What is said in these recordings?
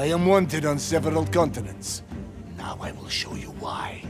I am wanted on several continents. Now I will show you why.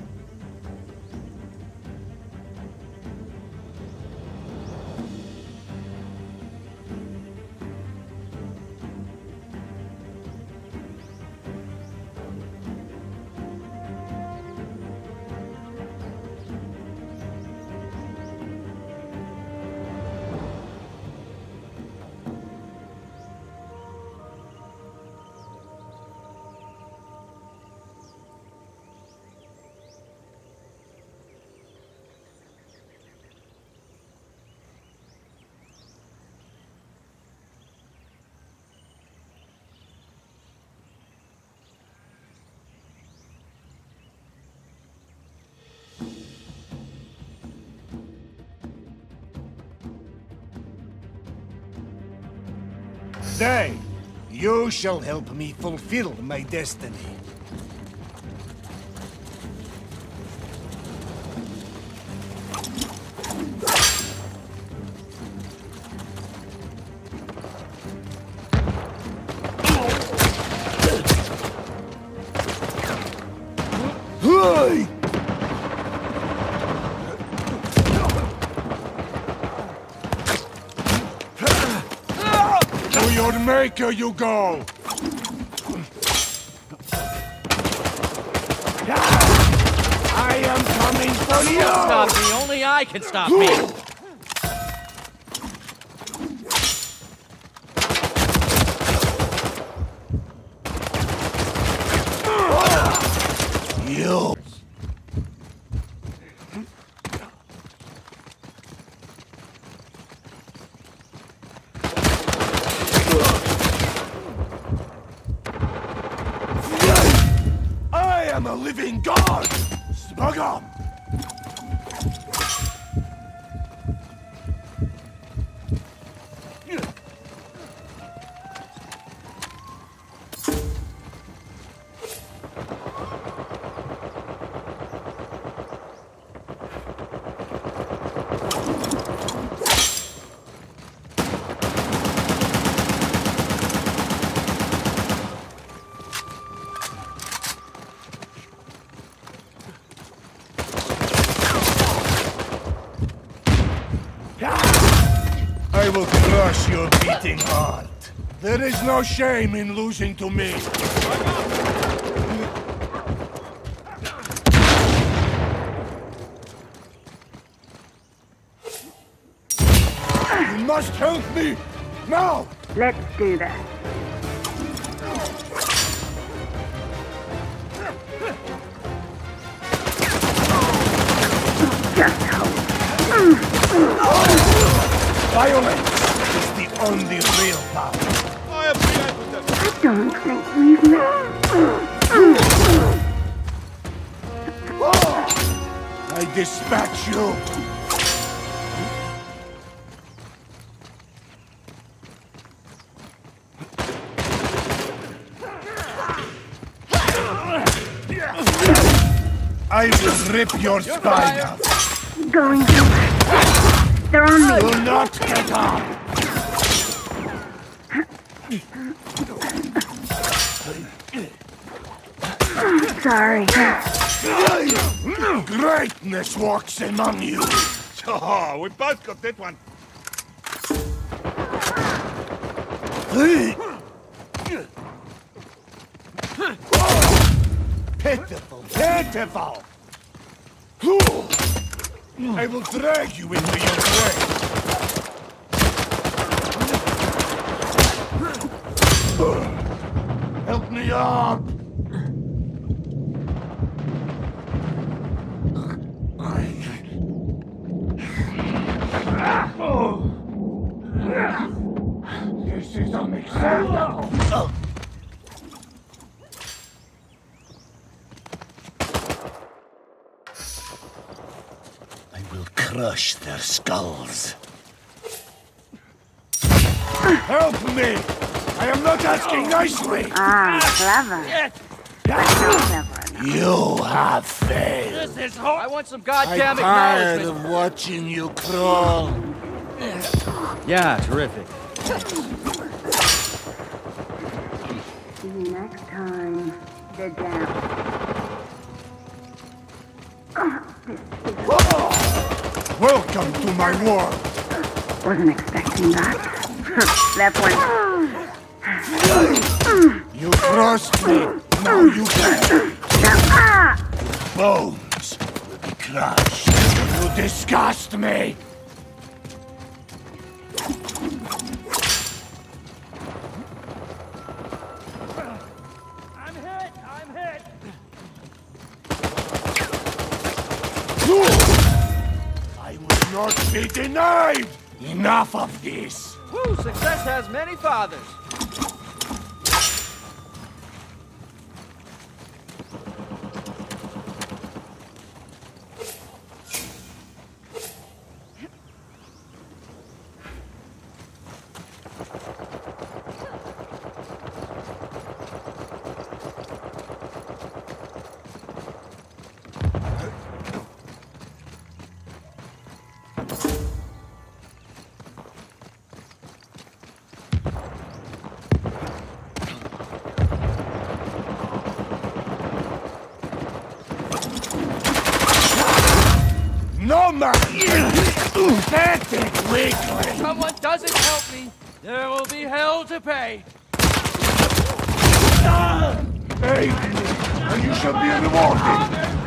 Say, you shall help me fulfill my destiny. Hey! To your maker you go! I am coming for you! Stop me! Only I can stop me! You! I am a living god! Smugum! I will crush your beating heart. There is no shame in losing to me. You must help me! Now! Let's do that. Just hope. Violence is the only real power. I don't think we've met. I dispatch you. I will rip your spine out. Going to. They're on me. Do not get up. Sorry. Greatness walks among you. Oh, we both got that one. Pitiful, pitiful. I will drag you into your grave. Help me up. This is unacceptable. I will crush their skulls. Help me! I am not asking nicely! Clever. But not clever enough. You have failed. This is hard! I want some I'm goddamn tired acknowledgement! of watching you crawl. Yeah, terrific. See you next time. time. The dam. Welcome to my world. Wasn't expecting that. That one. You crossed me. Now you can. Bones will be crushed. You disgust me. I'm hit! I'm hit! I will not be denied. Enough of this. Woo! Success has many fathers. No man! Pathetic weakling! If someone doesn't help me, there will be hell to pay. Aid me, and you shall be rewarded!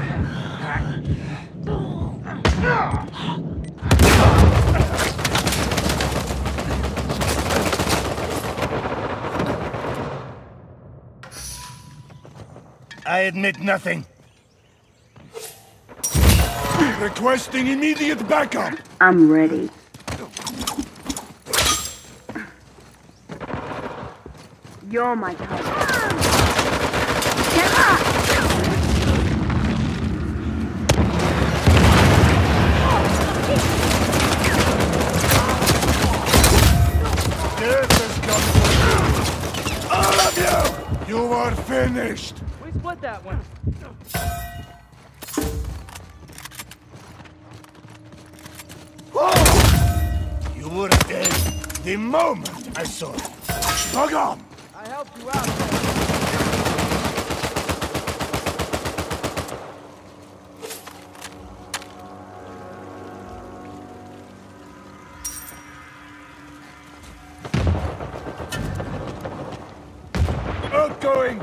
I admit nothing. Requesting immediate backup! I'm ready. You're my type. Get up! Death has come for you! All of you! You are finished! We split that one. You were dead the moment I saw you. Dog on! I helped you out. Outgoing!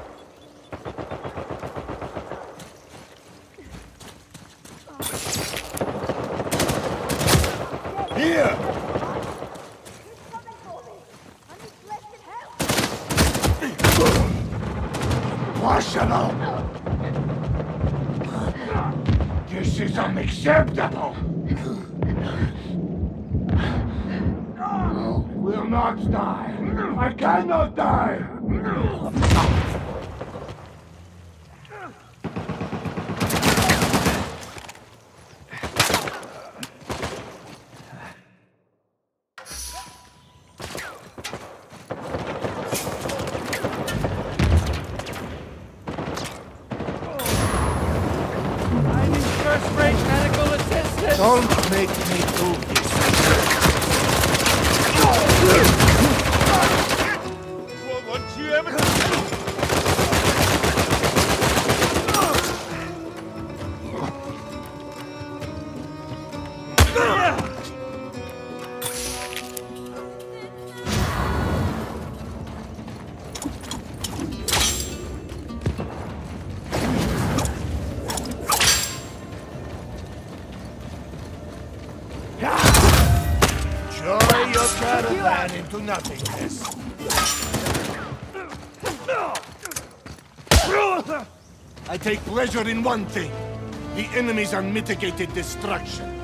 Here! Impossible! This is unacceptable! Will not die! I cannot die! I need first-rate medical assistance. Don't make me do this. Won't you ever... Destroy your caravan into nothingness. I take pleasure in one thing. The enemy's unmitigated destruction.